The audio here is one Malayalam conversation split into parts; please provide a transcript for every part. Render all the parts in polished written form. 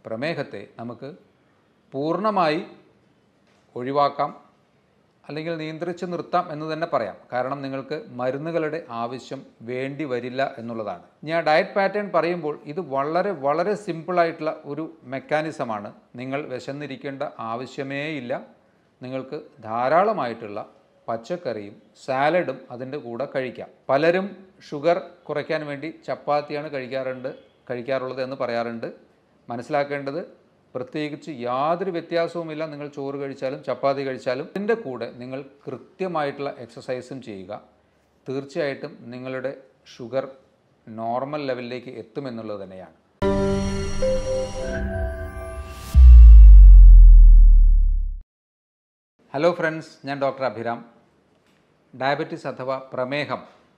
പ്രമേഹത്തെ നമുക്ക് പൂർണ്ണമായി ഒഴിവാക്കാം, അല്ലെങ്കിൽ നിയന്ത്രിച്ച് നിർത്താം എന്ന് തന്നെ പറയാം. കാരണം നിങ്ങൾക്ക് മരുന്നുകളുടെ ആവശ്യം വേണ്ടി വരില്ല എന്നുള്ളതാണ്. ഞാൻ ഡയറ്റ് പാറ്റേൺ പറയുമ്പോൾ ഇത് വളരെ വളരെ സിമ്പിളായിട്ടുള്ള ഒരു മെക്കാനിസമാണ്. നിങ്ങൾ വിശന്നിരിക്കേണ്ട ആവശ്യമേ ഇല്ല. നിങ്ങൾക്ക് ധാരാളമായിട്ടുള്ള പച്ചക്കറിയും സാലഡും അതിൻ്റെ കൂടെ കഴിക്കാം. പലരും ഷുഗർ കുറയ്ക്കാൻ വേണ്ടി ചപ്പാത്തിയാണ് കഴിക്കാറുള്ളത് എന്ന് പറയാറുണ്ട്. മനസ്സിലാക്കേണ്ടത്, പ്രത്യേകിച്ച് യാതൊരു വ്യത്യാസവുമില്ല നിങ്ങൾ ചോറ് കഴിച്ചാലും ചപ്പാത്തി കഴിച്ചാലും. ഇതിൻ്റെ കൂടെ നിങ്ങൾ കൃത്യമായിട്ടുള്ള എക്സസൈസും ചെയ്യുക. തീർച്ചയായിട്ടും നിങ്ങളുടെ ഷുഗർ നോർമൽ ലെവലിലേക്ക് എത്തുമെന്നുള്ളത് തന്നെയാണ്. ഹലോ ഫ്രണ്ട്സ്, ഞാൻ ഡോക്ടർ അഭിരാം. ഡയബറ്റിസ് അഥവാ പ്രമേഹം,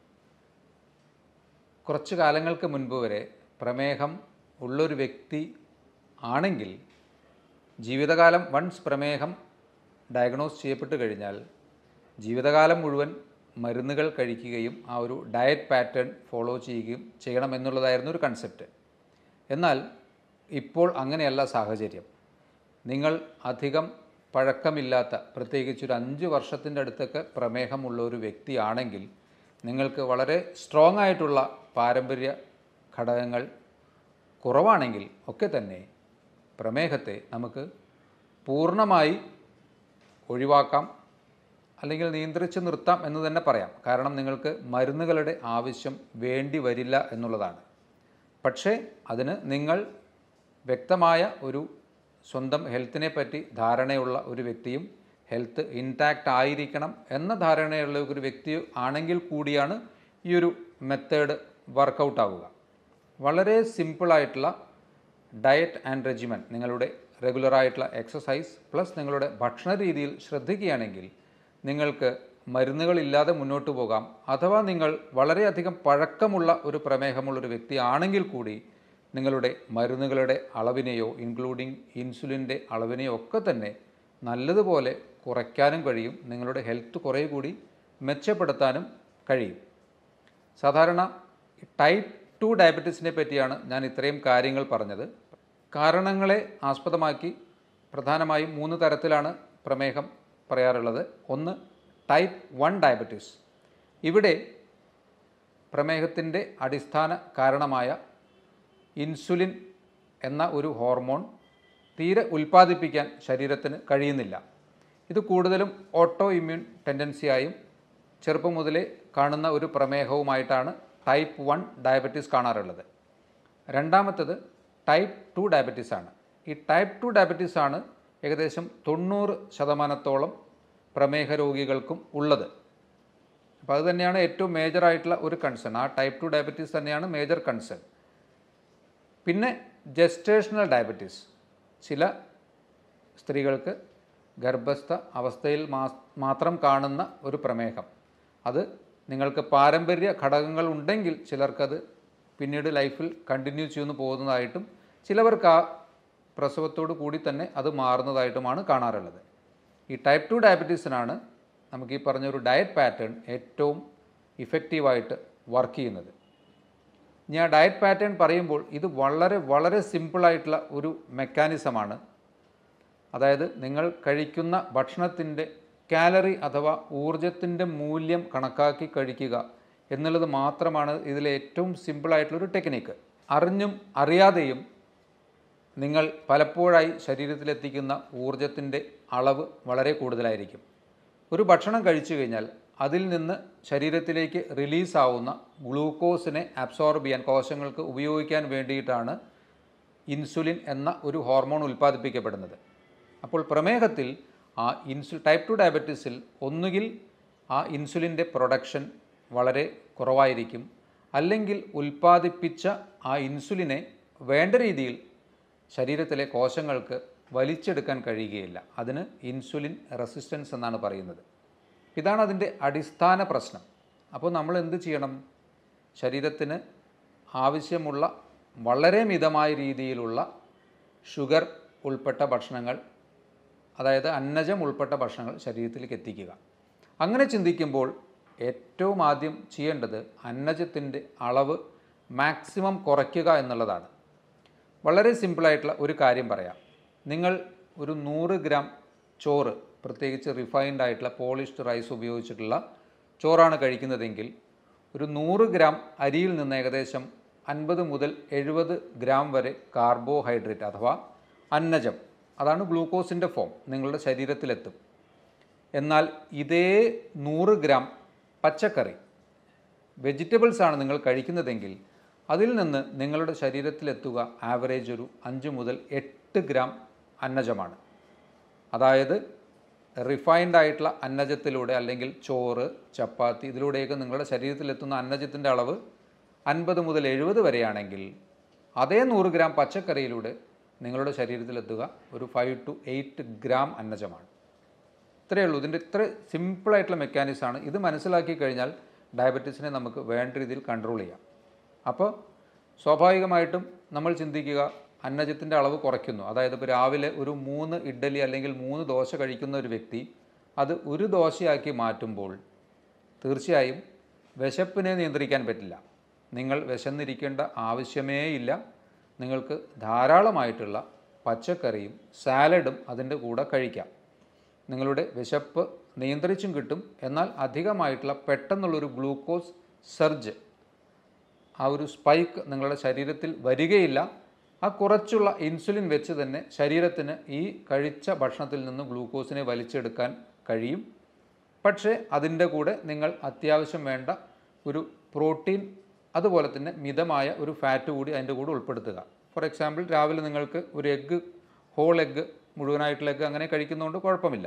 കുറച്ച് കാലങ്ങൾക്ക് മുൻപ് വരെ പ്രമേഹം ഉള്ളൊരു വ്യക്തി ആണെങ്കിൽ ജീവിതകാലം വൺസ് പ്രമേഹം ഡയഗ്നോസ് ചെയ്യപ്പെട്ട് കഴിഞ്ഞാൽ ജീവിതകാലം മുഴുവൻ മരുന്നുകൾ കഴിക്കുകയും ആ ഒരു ഡയറ്റ് പാറ്റേൺ ഫോളോ ചെയ്യുകയും ചെയ്യണമെന്നുള്ളതായിരുന്നു ഒരു കൺസെപ്റ്റ്. എന്നാൽ ഇപ്പോൾ അങ്ങനെയല്ല സാഹചര്യം. നിങ്ങൾ അധികം പഴക്കമില്ലാത്ത, പ്രത്യേകിച്ച് ഒരു 5 വർഷത്തിൻ്റെ അടുത്തൊക്കെ പ്രമേഹമുള്ള ഒരു വ്യക്തിയാണെങ്കിൽ നിങ്ങൾക്ക് വളരെ സ്ട്രോങ് ആയിട്ടുള്ള പാരമ്പര്യ ഘടകങ്ങൾ കുറവാണെങ്കിൽ ഒക്കെ തന്നെ പ്രമേഹത്തെ നമുക്ക് പൂർണ്ണമായി ഒഴിവാക്കാം, അല്ലെങ്കിൽ നിയന്ത്രിച്ച് നിർത്താം എന്ന് തന്നെ പറയാം. കാരണം നിങ്ങൾക്ക് മരുന്നുകളുടെ ആവശ്യം വേണ്ടി വരില്ല എന്നുള്ളതാണ്. പക്ഷേ അതിന് നിങ്ങൾ വ്യക്തമായ ഒരു സ്വന്തം ഹെൽത്തിനെ പറ്റി ധാരണയുള്ള ഒരു വ്യക്തിയും ഹെൽത്ത് ഇൻടാക്റ്റ് ആയിരിക്കണം എന്ന ധാരണയുള്ള ഒരു വ്യക്തി ആണെങ്കിൽ കൂടിയാണ് ഈ ഒരു മെത്തേഡ് വർക്കൗട്ട് ആവുക. വളരെ സിമ്പിളായിട്ടുള്ള ഡയറ്റ് ആൻഡ് റെജിമൻ, നിങ്ങളുടെ റെഗുലറായിട്ടുള്ള എക്സസൈസ് പ്ലസ് നിങ്ങളുടെ ഭക്ഷണ രീതിയിൽ ശ്രദ്ധിക്കുകയാണെങ്കിൽ നിങ്ങൾക്ക് മരുന്നുകളില്ലാതെ മുന്നോട്ട് പോകാം. അഥവാ നിങ്ങൾ വളരെയധികം പഴക്കമുള്ള ഒരു പ്രമേഹമുള്ളൊരു വ്യക്തി ആണെങ്കിൽ കൂടി നിങ്ങളുടെ മരുന്നുകളുടെ അളവിനെയോ ഇൻക്ലൂഡിങ് ഇൻസുലിൻ്റെ അളവിനെയോ ഒക്കെ തന്നെ നല്ലതുപോലെ കുറയ്ക്കാനും കഴിയും. നിങ്ങളുടെ ഹെൽത്ത് കുറേ കൂടി മെച്ചപ്പെടുത്താനും കഴിയും. സാധാരണ ടൈപ്പ് 2 ഡയബറ്റീസിനെ പറ്റിയാണ് ഞാൻ ഇത്രയും കാര്യങ്ങൾ പറഞ്ഞത്. കാരണങ്ങളെ ആസ്പദമാക്കി പ്രധാനമായും 3 തരത്തിലാണ് പ്രമേഹം പറയാറുള്ളത്. ഒന്ന് ടൈപ്പ് 1 ഡയബറ്റീസ്. ഇവിടെ പ്രമേഹത്തിൻ്റെ അടിസ്ഥാന കാരണമായ ഇൻസുലിൻ എന്ന ഒരു ഹോർമോൺ തീരെ ഉൽപ്പാദിപ്പിക്കാൻ ശരീരത്തിന് കഴിയുന്നില്ല. ഇത് കൂടുതലും ഓട്ടോ ഇമ്മ്യൂൺ ടെൻഡൻസിയായും ചെറുപ്പം മുതലേ കാണുന്ന ഒരു പ്രമേഹവുമായിട്ടാണ് ടൈപ്പ് 1 ഡയബറ്റീസ് കാണാറുള്ളത്. രണ്ടാമത്തത് ടൈപ്പ് 2 ഡയബറ്റീസാണ്. ഈ ടൈപ്പ് 2 ഡയബറ്റീസാണ് ഏകദേശം 90% പ്രമേഹ രോഗികൾക്കും ഉള്ളത്. അപ്പോൾ അത് തന്നെയാണ് ഏറ്റവും മേജറായിട്ടുള്ള ഒരു കൺസേൺ. ആ ടൈപ്പ് 2 ഡയബറ്റീസ് തന്നെയാണ് മേജർ കൺസേൺ. പിന്നെ ജസ്റ്റേഷണൽ ഡയബറ്റീസ്. ചില സ്ത്രീകൾക്ക് ഗർഭസ്ഥ അവസ്ഥയിൽ മാത്രം കാണുന്ന ഒരു പ്രമേഹം. അത് നിങ്ങൾക്ക് പാരമ്പര്യ ഘടകങ്ങൾ ഉണ്ടെങ്കിൽ ചിലർക്കത് പിന്നീട് ലൈഫിൽ കണ്ടിന്യൂ ചെയ്യുന്നു പോകുന്നതായിട്ടും ചിലവർക്ക് ആ പ്രസവത്തോടു കൂടി തന്നെ അത് മാറുന്നതായിട്ടുമാണ് കാണാറുള്ളത്. ഈ ടൈപ്പ് 2 ഡയബറ്റീസിനാണ് നമുക്ക് ഈ പറഞ്ഞൊരു ഡയറ്റ് പാറ്റേൺ ഏറ്റവും ഇഫക്റ്റീവായിട്ട് വർക്ക് ചെയ്യുന്നത്. ഞാൻ ഡയറ്റ് പാറ്റേൺ പറയുമ്പോൾ ഇത് വളരെ വളരെ സിമ്പിളായിട്ടുള്ള ഒരു മെക്കാനിസമാണ്. അതായത് നിങ്ങൾ കഴിക്കുന്ന ഭക്ഷണത്തിൻ്റെ കാലറി അഥവാ ഊർജത്തിൻ്റെ മൂല്യം കണക്കാക്കി കഴിക്കുക എന്നുള്ളത് മാത്രമാണ് ഇതിലെ ഏറ്റവും സിമ്പിളായിട്ടുള്ളൊരു ടെക്നിക്ക്. അറിഞ്ഞും അറിയാതെയും നിങ്ങൾ പലപ്പോഴായി ശരീരത്തിലെത്തിക്കുന്ന ഊർജത്തിൻ്റെ അളവ് വളരെ കൂടുതലായിരിക്കും. ഒരു ഭക്ഷണം കഴിച്ചു കഴിഞ്ഞാൽ അതിൽ നിന്ന് ശരീരത്തിലേക്ക് റിലീസാവുന്ന ഗ്ലൂക്കോസിനെ അബ്സോർബ് ചെയ്യാൻ, കോശങ്ങൾക്ക് ഉപയോഗിക്കാൻ വേണ്ടിയിട്ടാണ് ഇൻസുലിൻ എന്ന ഒരു ഹോർമോൺ ഉൽപ്പാദിപ്പിക്കപ്പെടുന്നത്. അപ്പോൾ പ്രമേഹത്തിൽ ആ ടൈപ്പ് 2 ഡയബറ്റീസിൽ ഒന്നുകിൽ ആ ഇൻസുലിൻ്റെ പ്രൊഡക്ഷൻ വളരെ കുറവായിരിക്കും, അല്ലെങ്കിൽ ഉൽപ്പാദിപ്പിച്ച ആ ഇൻസുലിനെ വേണ്ട രീതിയിൽ ശരീരത്തിലെ കോശങ്ങൾക്ക് വലിച്ചെടുക്കാൻ കഴിയുകയില്ല. അതിന് ഇൻസുലിൻ റെസിസ്റ്റൻസ് എന്നാണ് പറയുന്നത്. ഇതാണ് അതിൻ്റെ അടിസ്ഥാന പ്രശ്നം. അപ്പോൾ നമ്മൾ എന്ത് ചെയ്യണം? ശരീരത്തിന് ആവശ്യമുള്ള വളരെ മിതമായ രീതിയിലുള്ള ഷുഗർ ഉൾപ്പെട്ട ഭക്ഷണങ്ങൾ, അതായത് അന്നജം ഉൾപ്പെട്ട ഭക്ഷണങ്ങൾ ശരീരത്തിലേക്ക് എത്തിക്കുക. അങ്ങനെ ചിന്തിക്കുമ്പോൾ ഏറ്റവും ആദ്യം ചെയ്യേണ്ടത് അന്നജത്തിൻ്റെ അളവ് മാക്സിമം കുറയ്ക്കുക എന്നുള്ളതാണ്. വളരെ സിമ്പിളായിട്ടുള്ള ഒരു കാര്യം പറയാം. നിങ്ങൾ ഒരു 100 ഗ്രാം ചോറ്, പ്രത്യേകിച്ച് റിഫൈൻഡ് ആയിട്ടുള്ള പോളിഷ്ഡ് റൈസ് ഉപയോഗിച്ചിട്ടുള്ള ചോറാണ് കഴിക്കുന്നതെങ്കിൽ ഒരു 100 ഗ്രാം അരിയിൽ നിന്ന് ഏകദേശം 50 മുതൽ 70 ഗ്രാം വരെ കാർബോഹൈഡ്രേറ്റ് അഥവാ അന്നജം, അതാണ് ഗ്ലൂക്കോസിൻ്റെ ഫോം, നിങ്ങളുടെ ശരീരത്തിലെത്തും. എന്നാൽ ഇതേ 100 ഗ്രാം പച്ചക്കറി, വെജിറ്റബിൾസാണ് നിങ്ങൾ കഴിക്കുന്നതെങ്കിൽ അതിൽ നിന്ന് നിങ്ങളുടെ ശരീരത്തിലെത്തുക ആവറേജ് ഒരു 5 മുതൽ 8 ഗ്രാം അന്നജമാണ്. അതായത് റിഫൈൻഡ് ആയിട്ടുള്ള അന്നജത്തിലൂടെ അല്ലെങ്കിൽ ചോറ്, ചപ്പാത്തി ഇതിലൂടെയൊക്കെ നിങ്ങളുടെ ശരീരത്തിലെത്തുന്ന അന്നജത്തിൻ്റെ അളവ് 50 മുതൽ 70 വരെയാണെങ്കിൽ അതേ 100 ഗ്രാം പച്ചക്കറിയിലൂടെ നിങ്ങളുടെ ശരീരത്തിലെത്തുക ഒരു 5 to 8 ഗ്രാം അന്നജമാണ്. ഇത്രയേ ഉള്ളൂ. ഇതിൻ്റെ ഇത്ര സിമ്പിളായിട്ടുള്ള മെക്കാനിസമാണ്. ഇത് മനസ്സിലാക്കി കഴിഞ്ഞാൽ ഡയബറ്റീസിനെ നമുക്ക് വേണ്ട രീതിയിൽ കൺട്രോൾ ചെയ്യാം. അപ്പോൾ സ്വാഭാവികമായിട്ടും നമ്മൾ ചിന്തിക്കുക, അന്നജത്തിൻ്റെ അളവ് കുറയ്ക്കുന്നു. അതായത് ഇപ്പോൾ രാവിലെ ഒരു 3 ഇഡ്ഡലി അല്ലെങ്കിൽ 3 ദോശ കഴിക്കുന്ന ഒരു വ്യക്തി അത് ഒരു ദോശയാക്കി മാറ്റുമ്പോൾ തീർച്ചയായും വിശപ്പിനെ നിയന്ത്രിക്കാൻ പറ്റില്ല. നിങ്ങൾ വിശന്നിരിക്കേണ്ട ആവശ്യമേ ഇല്ല. നിങ്ങൾക്ക് ധാരാളമായിട്ടുള്ള പച്ചക്കറിയും സാലഡും അതിൻ്റെ കൂടെ കഴിക്കാം. നിങ്ങളുടെ വിശപ്പ് നിയന്ത്രിച്ചും കിട്ടും. എന്നാൽ അധികമായിട്ടുള്ള പെട്ടെന്നുള്ളൊരു ഗ്ലൂക്കോസ് സർജ്, ആ ഒരു സ്പൈക്ക് നിങ്ങളുടെ ശരീരത്തിൽ വരികയില്ല. ആ കുറച്ചുള്ള ഇൻസുലിൻ വെച്ച് തന്നെ ശരീരത്തിന് ഈ കഴിച്ച ഭക്ഷണത്തിൽ നിന്ന് ഗ്ലൂക്കോസിനെ വലിച്ചെടുക്കാൻ കഴിയും. പക്ഷേ അതിൻ്റെ കൂടെ നിങ്ങൾ അത്യാവശ്യം വേണ്ട ഒരു പ്രോട്ടീൻ, അതുപോലെ തന്നെ മിതമായ ഒരു ഫാറ്റ് കൂടി അതിൻ്റെ കൂടെ ഉൾപ്പെടുത്തുക. ഫോർ എക്സാമ്പിൾ, രാവിലെ നിങ്ങൾക്ക് ഒരു എഗ്ഗ്, ഹോൾ എഗ്ഗ്, മുഴുവനായിട്ടുള്ള എഗ്ഗ് അങ്ങനെ കഴിക്കുന്നതുകൊണ്ട് കുഴപ്പമില്ല.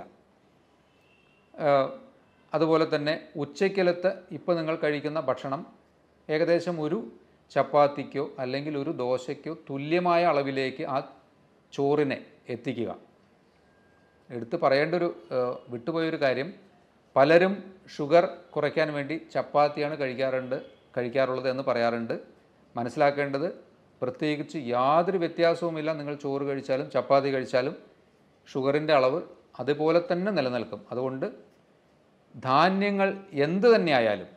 അതുപോലെ തന്നെ ഉച്ചയ്ക്കലത്ത് ഇപ്പോൾ നിങ്ങൾ കഴിക്കുന്ന ഭക്ഷണം ഏകദേശം ഒരു ചപ്പാത്തിക്കോ അല്ലെങ്കിൽ ഒരു ദോശയ്ക്കോ തുല്യമായ അളവിലേക്ക് ആ ചോറിനെ എത്തിക്കുക. എടുത്ത് പറയേണ്ട ഒരു വിട്ടുപോയൊരു കാര്യം, പലരും ഷുഗർ കുറയ്ക്കാൻ വേണ്ടി ചപ്പാത്തിയാണ് കഴിക്കാറുള്ളത് എന്ന് പറയാറുണ്ട്. മനസ്സിലാക്കേണ്ടത്, പ്രത്യേകിച്ച് യാതൊരു വ്യത്യാസവുമില്ല. നിങ്ങൾ ചോറ് കഴിച്ചാലും ചപ്പാത്തി കഴിച്ചാലും ഷുഗറിൻ്റെ അളവ് അതുപോലെ തന്നെ നിലനിൽക്കും. അതുകൊണ്ട് ധാന്യങ്ങൾ എന്ത് തന്നെയായാലും,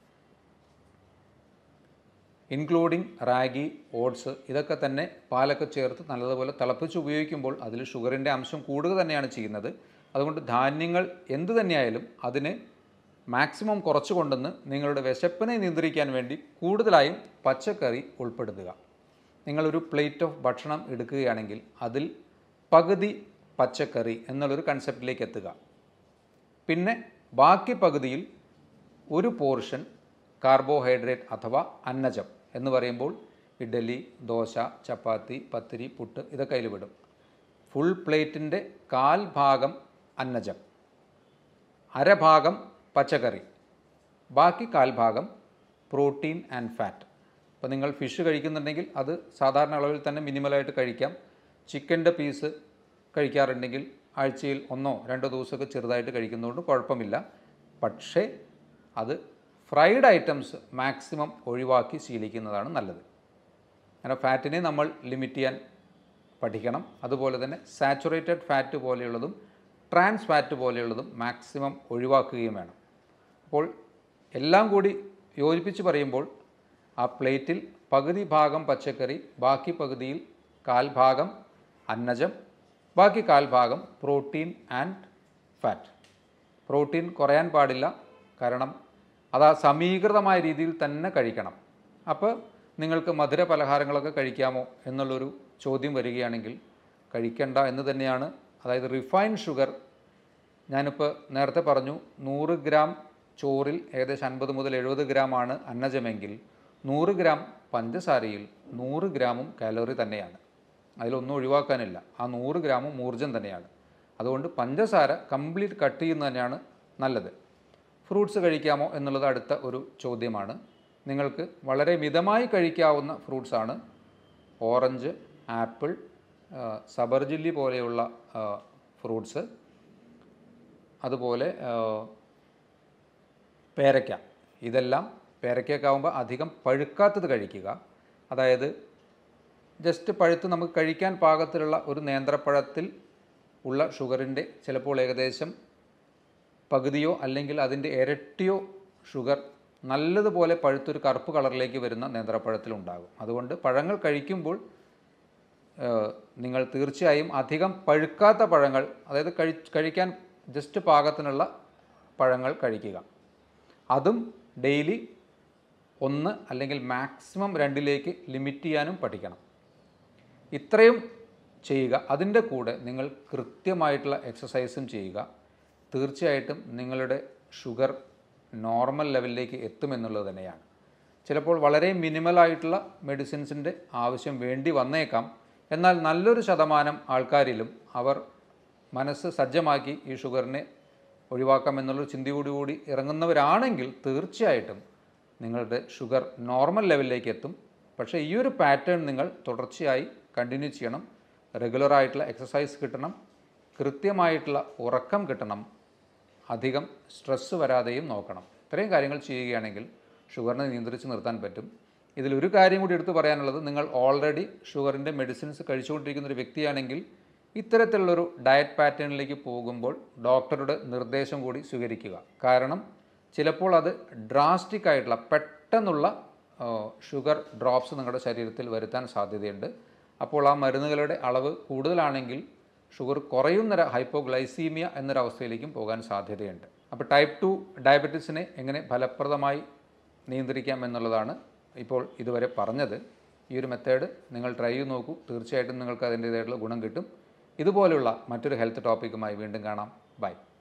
ഇൻക്ലൂഡിങ് റാഗി, ഓട്സ്, ഇതൊക്കെ തന്നെ പാലൊക്കെ ചേർത്ത് നല്ലതുപോലെ തിളപ്പിച്ച് ഉപയോഗിക്കുമ്പോൾ അതിൽ ഷുഗറിൻ്റെ അംശം കൂടുക തന്നെയാണ് ചെയ്യുന്നത്. അതുകൊണ്ട് ധാന്യങ്ങൾ എന്ത് തന്നെയായാലും അതിനെ മാക്സിമം കുറച്ച് കൊണ്ടുവന്ന് നിങ്ങളുടെ വിശപ്പിനെ നിയന്ത്രിക്കാൻ വേണ്ടി കൂടുതലായും പച്ചക്കറി ഉൾപ്പെടുത്തുക. നിങ്ങളൊരു പ്ലേറ്റ് ഓഫ് ഭക്ഷണം എടുക്കുകയാണെങ്കിൽ അതിൽ പകുതി പച്ചക്കറി എന്നുള്ളൊരു കൺസെപ്റ്റിലേക്ക് എത്തുക. പിന്നെ ബാക്കി പകുതിയിൽ ഒരു പോർഷൻ കാർബോഹൈഡ്രേറ്റ് അഥവാ അന്നജം എന്ന് പറയുമ്പോൾ ഇഡ്ഡലി, ദോശ, ചപ്പാത്തി, പത്തിരി, പുട്ട് ഇതൊക്കെ അതിൽ വിടും. ഫുൾ പ്ലേറ്റിൻ്റെ 1/4 ഭാഗം അന്നജം, അരഭാഗം പച്ചക്കറി, ബാക്കി 1/4 ഭാഗം പ്രോട്ടീൻ ആൻഡ് ഫാറ്റ്. അപ്പോൾ നിങ്ങൾ ഫിഷ് കഴിക്കുന്നുണ്ടെങ്കിൽ അത് സാധാരണ അളവിൽ തന്നെ മിനിമലായിട്ട് കഴിക്കാം. ചിക്കൻ്റെ പീസ് കഴിക്കാറുണ്ടെങ്കിൽ ആഴ്ചയിൽ 1-2 ദിവസമൊക്കെ ചെറുതായിട്ട് കഴിക്കുന്നതുകൊണ്ട് കുഴപ്പമില്ല. പക്ഷേ അത് ഫ്രൈഡ് ഐറ്റംസ് മാക്സിമം ഒഴിവാക്കി ശീലിക്കുന്നതാണ് നല്ലത്. അങ്ങനെ ഫാറ്റിനെ നമ്മൾ ലിമിറ്റ് ചെയ്യാൻ പഠിക്കണം. അതുപോലെ തന്നെ സാച്ചുറേറ്റഡ് ഫാറ്റ് പോലെയുള്ളതും ട്രാൻസ് ഫാറ്റ് പോലെയുള്ളതും മാക്സിമം ഒഴിവാക്കുകയും വേണം. അപ്പോൾ എല്ലാം കൂടി യോജിപ്പിച്ച് പറയുമ്പോൾ ആ പ്ലേറ്റിൽ പകുതി ഭാഗം പച്ചക്കറി, ബാക്കി പകുതിയിൽ 1/4 ഭാഗം അന്നജം, ബാക്കി 1/4 ഭാഗം പ്രോട്ടീൻ ആൻഡ് ഫാറ്റ്. പ്രോട്ടീൻ കുറയാൻ പാടില്ല, കാരണം അത് സമീകൃതമായ രീതിയിൽ തന്നെ കഴിക്കണം. അപ്പോൾ നിങ്ങൾക്ക് മധുര പലഹാരങ്ങളൊക്കെ കഴിക്കാമോ എന്നുള്ളൊരു ചോദ്യം വരികയാണെങ്കിൽ കഴിക്കണ്ട എന്ന് തന്നെയാണ്. അതായത് റിഫൈൻഡ് ഷുഗർ, ഞാനിപ്പോൾ നേരത്തെ പറഞ്ഞു 100 ഗ്രാം ചോറിൽ ഏകദേശം 50 മുതൽ 70 ഗ്രാമാണ് അന്നജമെങ്കിൽ 100 ഗ്രാം പഞ്ചസാരയിൽ 100 ഗ്രാമും കാലറി തന്നെയാണ്. അതിലൊന്നും ഒഴിവാക്കാനില്ല. ആ 100 ഗ്രാമും ഊർജ്ജം തന്നെയാണ്. അതുകൊണ്ട് പഞ്ചസാര കംപ്ലീറ്റ് കട്ട് ചെയ്യുന്നത് തന്നെയാണ് നല്ലത്. ഫ്രൂട്ട്സ് കഴിക്കാമോ എന്നുള്ളത് അടുത്ത ഒരു ചോദ്യമാണ്. നിങ്ങൾക്ക് വളരെ മിതമായി കഴിക്കാവുന്ന ഫ്രൂട്ട്സാണ് ഓറഞ്ച്, ആപ്പിൾ, സബർജില്ലി പോലെയുള്ള ഫ്രൂട്ട്സ്, അതുപോലെ പേരയ്ക്ക. ഇതെല്ലാം പേരയ്ക്കൊക്കെ ആകുമ്പോൾ അധികം പഴുക്കാത്തത് കഴിക്കുക. അതായത് ജസ്റ്റ് പഴുത്ത് നമുക്ക് കഴിക്കാൻ പാകത്തിലുള്ള ഒരു നേന്ത്രപ്പഴത്തിൽ ഉള്ള ഷുഗറിൻ്റെ ചിലപ്പോൾ ഏകദേശം പകുതിയോ അല്ലെങ്കിൽ അതിൻ്റെ ഇരട്ടിയോ ഷുഗർ നല്ലതുപോലെ പഴുത്തൊരു കറുപ്പ് കളറിലേക്ക് വരുന്ന നേന്ത്രപ്പഴത്തിലുണ്ടാകും. അതുകൊണ്ട് പഴങ്ങൾ കഴിക്കുമ്പോൾ നിങ്ങൾ തീർച്ചയായും അധികം പഴുക്കാത്ത പഴങ്ങൾ, അതായത് കഴിക്കാൻ ജസ്റ്റ് പാകത്തിനുള്ള പഴങ്ങൾ കഴിക്കുക. അതും ഡെയിലി 1 അല്ലെങ്കിൽ മാക്സിമം 2ലേക്ക് ലിമിറ്റ് ചെയ്യാനും പഠിക്കണം. ഇത്രയും ചെയ്യുക. അതിൻ്റെ കൂടെ നിങ്ങൾ കൃത്യമായിട്ടുള്ള എക്സസൈസും ചെയ്യുക. തീർച്ചയായിട്ടും നിങ്ങളുടെ ഷുഗർ നോർമൽ ലെവലിലേക്ക് എത്തുമെന്നുള്ളത് തന്നെയാണ്. ചിലപ്പോൾ വളരെ മിനിമലായിട്ടുള്ള മെഡിസിൻസിൻ്റെ ആവശ്യം വേണ്ടി വന്നേക്കാം. എന്നാൽ നല്ലൊരു ശതമാനം ആൾക്കാരിലും അവർ മനസ്സ് സജ്ജമാക്കി ഈ ഷുഗറിനെ ഒഴിവാക്കാമെന്നുള്ളൊരു ചിന്തയോടുകൂടി ഇറങ്ങുന്നവരാണെങ്കിൽ തീർച്ചയായിട്ടും നിങ്ങളുടെ ഷുഗർ നോർമൽ ലെവലിലേക്ക് എത്തും. പക്ഷേ ഈ ഒരു പാറ്റേൺ നിങ്ങൾ തുടർച്ചയായി കണ്ടിന്യൂ ചെയ്യണം. റെഗുലറായിട്ടുള്ള എക്സസൈസ് കിട്ടണം, കൃത്യമായിട്ടുള്ള ഉറക്കം കിട്ടണം, അധികം സ്ട്രെസ്സ് വരാതെയും നോക്കണം. ഇത്രയും കാര്യങ്ങൾ ചെയ്യുകയാണെങ്കിൽ ഷുഗറിനെ നിയന്ത്രിച്ച് നിർത്താൻ പറ്റും. ഇതിലൊരു കാര്യം കൂടി എടുത്തു പറയാനുള്ളത്, നിങ്ങൾ ഓൾറെഡി ഷുഗറിൻ്റെ മെഡിസിൻസ് കഴിച്ചുകൊണ്ടിരിക്കുന്ന ഒരു വ്യക്തിയാണെങ്കിൽ ഇത്തരത്തിലുള്ളൊരു ഡയറ്റ് പാറ്റേണിലേക്ക് പോകുമ്പോൾ ഡോക്ടറുടെ നിർദ്ദേശം കൂടി സ്വീകരിക്കുക. കാരണം ചിലപ്പോൾ അത് ഡ്രാസ്റ്റിക് ആയിട്ടുള്ള പെട്ടെന്നുള്ള ഷുഗർ ഡ്രോപ്സ് നിങ്ങളുടെ ശരീരത്തിൽ വരുത്താൻ സാധ്യതയുണ്ട്. അപ്പോൾ ആ മരുന്നുകളുടെ അളവ് കൂടുതലാണെങ്കിൽ ഷുഗർ കുറയുന്ന ഹൈപ്പോഗ്ലൈസീമിയ എന്നൊരവസ്ഥയിലേക്കും പോകാൻ സാധ്യതയുണ്ട്. അപ്പോൾ ടൈപ്പ് 2 ഡയബറ്റീസിനെ എങ്ങനെ ഫലപ്രദമായി നിയന്ത്രിക്കാം എന്നുള്ളതാണ് ഇപ്പോൾ ഇതുവരെ പറഞ്ഞത്. ഈ ഒരു മെത്തേഡ് നിങ്ങൾ ട്രൈ ചെയ്ത് നോക്കൂ. തീർച്ചയായിട്ടും നിങ്ങൾക്ക് അതിൻ്റേതായിട്ടുള്ള ഗുണം കിട്ടും. ഇതുപോലുള്ള മറ്റൊരു ഹെൽത്ത് ടോപ്പിക്കുമായി വീണ്ടും കാണാം. ബൈ.